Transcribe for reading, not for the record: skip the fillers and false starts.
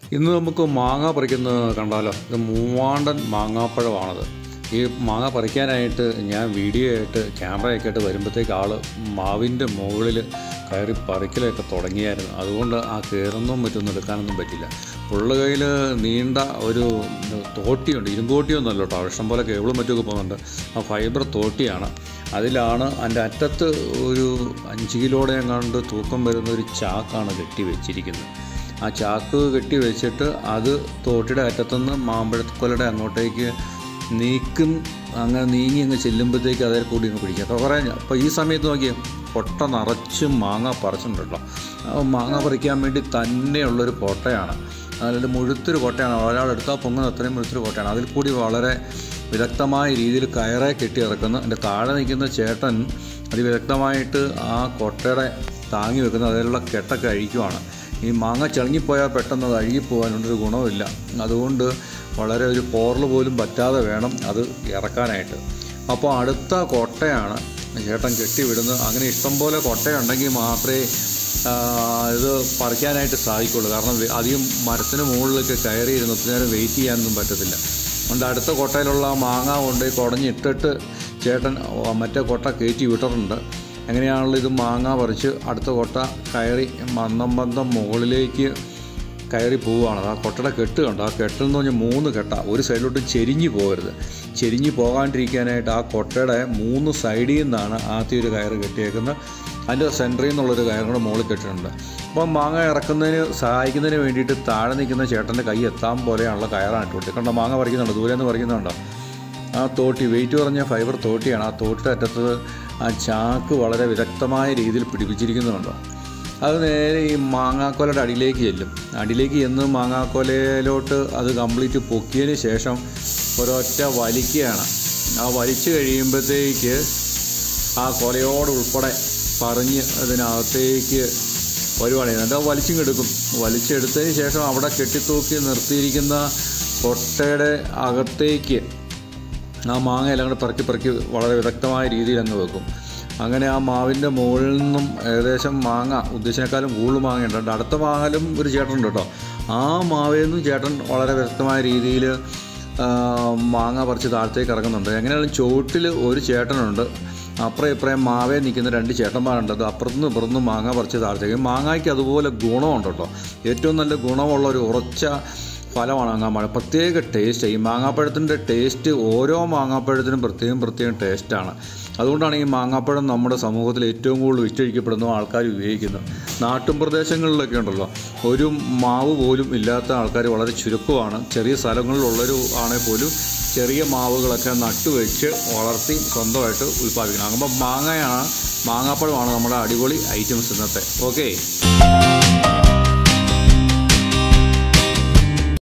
ഇന്ന് നമുക്ക് മാങ്ങ പറിക്കുന്നത് കണ്ടാലോ. ഇത് മൂവാണ്ടൻ മാങ്ങാപ്പഴമാണത്. ഈ മാങ്ങ പറിക്കാനായിട്ട് ഞാൻ വീഡിയോ ആയിട്ട് ക്യാമറയൊക്കെ ആയിട്ട് വരുമ്പോഴത്തേക്ക് ആൾ മാവിൻ്റെ മുകളിൽ കയറി പറിക്കലൊക്കെ തുടങ്ങിയായിരുന്നു. അതുകൊണ്ട് ആ കയറുന്നതും മറ്റൊന്നും എടുക്കാനൊന്നും പറ്റില്ല. പുള്ള കയ്യിൽ നീണ്ട ഒരു തോട്ടിയുണ്ട്, ഇരുമ്പ് തോട്ടിയൊന്നുമല്ല കേട്ടോ, ഇഷ്ടം പോലെ കേബിളും മറ്റുമൊക്കെ പോകുന്നുണ്ട്. ആ ഫൈബർ തോട്ടിയാണ്. അതിലാണ് അതിൻ്റെ അറ്റത്ത് ഒരു 5 കിലോയുടെ എങ്ങാണ്ട് തൂക്കം വരുന്ന ഒരു ചാക്കാണ് കെട്ടി വെച്ചിരിക്കുന്നത്. ആ ചാക്ക് കെട്ടി വെച്ചിട്ട് അത് തോട്ടിയുടെ അറ്റത്തുനിന്ന് മാമ്പഴക്കൊലയുടെ അങ്ങോട്ടേക്ക് നീക്കും. അങ്ങനെ നീങ്ങി അങ്ങ് ചെല്ലുമ്പോഴത്തേക്ക് അതേ കൂടി അങ്ങ് പിടിക്കുക. അപ്പോൾ പറയാം. അപ്പോൾ ഈ സമയത്ത് നോക്കിയാൽ കൊട്ട നിറച്ചും മാങ്ങ പറിച്ചിട്ടുണ്ടല്ലോ. മാങ്ങ പറിക്കാൻ വേണ്ടി തന്നെയുള്ളൊരു കൊട്ടയാണ്. അതിൽ മുഴുത്തൊരു കൊട്ടയാണ്. ഒരാളെടുത്താൽ പൊങ്ങുന്ന അത്രയും മുഴുത്തൊരു കൊട്ടയാണ്. അതിൽ കൂടി വളരെ വിദഗ്ധമായ രീതിയിൽ കയറെ കെട്ടി ഇറക്കുന്നു. എൻ്റെ താഴെ നിൽക്കുന്ന ചേട്ടൻ അതിവിദഗ്ധമായിട്ട് ആ കൊട്ടയുടെ താങ്ങി വെക്കുന്നത് അതിലുള്ള കെട്ടൊക്കെ അഴിക്കുവാണ്. ഈ മാങ്ങ ചളുങ്ങിപ്പോയാൽ പെട്ടെന്ന് അത് അഴുകിപ്പോകാനുള്ളൊരു ഗുണമില്ല. അതുകൊണ്ട് വളരെ ഒരു പോറൽ പോലും പറ്റാതെ വേണം അത് ഇറക്കാനായിട്ട്. അപ്പോൾ അടുത്ത കൊട്ടയാണ് ചേട്ടൻ കെട്ടിവിടുന്നത്. അങ്ങനെ ഇഷ്ടംപോലെ കൊട്ടയുണ്ടെങ്കിൽ മാത്രമേ ഇത് പറിക്കാനായിട്ട് സാധിക്കുള്ളൂ. കാരണം അധികം മരത്തിന് മുകളിലൊക്കെ കയറിയിരുന്ന് ഒത്തിരി നേരം വെയിറ്റ് ചെയ്യാനൊന്നും പറ്റത്തില്ല. അതുകൊണ്ട് അടുത്ത കൊട്ടയിലുള്ള മാങ്ങ കൊണ്ട് കുടഞ്ഞിട്ടിട്ട് ചേട്ടൻ മറ്റേ കൊട്ട കയറ്റി വിട്ടിട്ടുണ്ട്. എങ്ങനെയാണല്ലോ ഇത് മാങ്ങ പറിച്ച് അടുത്ത കൊട്ട കയറി മന്ദം മുകളിലേക്ക് കയറി പോവുകയാണ്. ആ കൊട്ടയുടെ കെട്ട് കണ്ടോ. ആ കെട്ടെന്ന് പറഞ്ഞാൽ 3 കെട്ട. ഒരു സൈഡിലോട്ട് ചെരിഞ്ഞ് പോകരുത്. ചെരിഞ്ഞ് പോകാണ്ടിരിക്കാനായിട്ട് ആ കൊട്ടയുടെ 3 സൈഡിൽ നിന്നാണ് ആദ്യം ഒരു കയറ് കെട്ടിയേക്കുന്നത്. അതിൻ്റെ സെൻറ്ററിൽ നിന്നുള്ളൊരു കയറും കൂടെ മുകളിൽ കെട്ടിയിട്ടുണ്ട്. അപ്പം മാങ്ങ ഇറക്കുന്നതിന് സഹായിക്കുന്നതിന് വേണ്ടിയിട്ട് താഴെ നിൽക്കുന്ന ചേട്ടൻ്റെ കൈ എത്താൻ പോലെയാണുള്ള കയറാണ് ഇട്ടുകൊടുത്തത്. കണ്ടോ, മാങ്ങ പറിക്കുന്നുണ്ടോ, ദൂരെ നിന്ന് പറിക്കുന്നുണ്ടോ. ആ തോട്ടി വെയിറ്റ് കുറഞ്ഞ ഫൈബർ തോട്ടിയാണ്. ആ തോട്ടിയുടെ അറ്റത്ത് ആ ചാക്ക് വളരെ വിദഗ്ധമായ രീതിയിൽ പിടിപ്പിച്ചിരിക്കുന്നുണ്ടോ. അത് നേരെ ഈ മാങ്ങാക്കൊലയുടെ അടിയിലേക്ക് ചെല്ലും. അടിയിലേക്ക് ചെന്ന് മാങ്ങാക്കൊലയിലോട്ട് അത് കംപ്ലീറ്റ് പൊക്കിയതിന് ശേഷം ഒരൊറ്റ വലിക്കുകയാണ്. ആ വലിച്ചു കഴിയുമ്പോഴത്തേക്ക് ആ കൊലയോടുൾപ്പെടെ പറഞ്ഞ് അതിനകത്തേക്ക് വരുവാണ്. എന്നിട്ട് വലിച്ചും എടുക്കും. വലിച്ചെടുത്തതിന് ശേഷം അവിടെ കെട്ടിത്തൂക്കി നിർത്തിയിരിക്കുന്ന കൊട്ടയുടെ അകത്തേക്ക് ആ മാങ്ങ എല്ലാം കൂടെ പെറുക്കി വളരെ വിദഗ്ധമായ രീതിയിൽ അങ്ങ് വെക്കും. അങ്ങനെ ആ മാവിൻ്റെ മുകളിൽ നിന്നും ഏകദേശം മാങ്ങ ഉദ്ദേശിച്ചതിനേക്കാളും കൂടുതൽ മാങ്ങയുണ്ട്. അടുത്ത മാങ്ങയിലും ഒരു ചേട്ടനുണ്ട് കേട്ടോ. ആ മാവിൽ നിന്നും ചേട്ടൻ വളരെ വ്യക്തമായ രീതിയിൽ മാങ്ങ പറിച്ച് താഴത്തേക്ക് ഇറങ്ങുന്നുണ്ട്. എങ്ങനെയാലും ചുവട്ടിൽ ഒരു ചേട്ടനുണ്ട്. അപ്പുറം ഇപ്പുറം മാവേ നിൽക്കുന്ന 2 ചേട്ടന്മാരുണ്ട്. അത് അപ്പുറത്തുനിന്ന് ഇപ്പുറത്തുനിന്ന് മാങ്ങ പറിച്ച് താഴത്തേക്ക്. മാങ്ങയ്ക്ക് അതുപോലെ ഗുണമുണ്ട് കേട്ടോ. ഏറ്റവും നല്ല ഗുണമുള്ള ഒരു ഉറച്ച ഫലമാണ് മാങ്ങാപ്പഴം. പ്രത്യേക ടേസ്റ്റ്. ഈ മാങ്ങാപ്പഴത്തിൻ്റെ ടേസ്റ്റ് ഓരോ മാങ്ങാപ്പഴത്തിനും പ്രത്യേകം ടേസ്റ്റാണ്. അതുകൊണ്ടാണ് ഈ മാങ്ങാപ്പഴം നമ്മുടെ സമൂഹത്തിൽ ഏറ്റവും കൂടുതൽ വിറ്റഴിക്കപ്പെടുന്ന ആൾക്കാർ ഉപയോഗിക്കുന്നത്. നാട്ടും പ്രദേശങ്ങളിലൊക്കെ ഉണ്ടല്ലോ, ഒരു മാവ് പോലും ഇല്ലാത്ത ആൾക്കാർ വളരെ ചുരുക്കമാണ്. ചെറിയ സ്ഥലങ്ങളിലുള്ളൊരു ആണെങ്കിൽ പോലും ചെറിയ മാവുകളൊക്കെ നട്ടുവെച്ച് വളർത്തി സ്വന്തമായിട്ട് ഉൽപ്പാദിപ്പിക്കണം. അപ്പോൾ മാങ്ങപ്പഴമാണ് നമ്മുടെ അടിപൊളി ഐറ്റംസ് ഇന്നത്തെ. ഓക്കെ.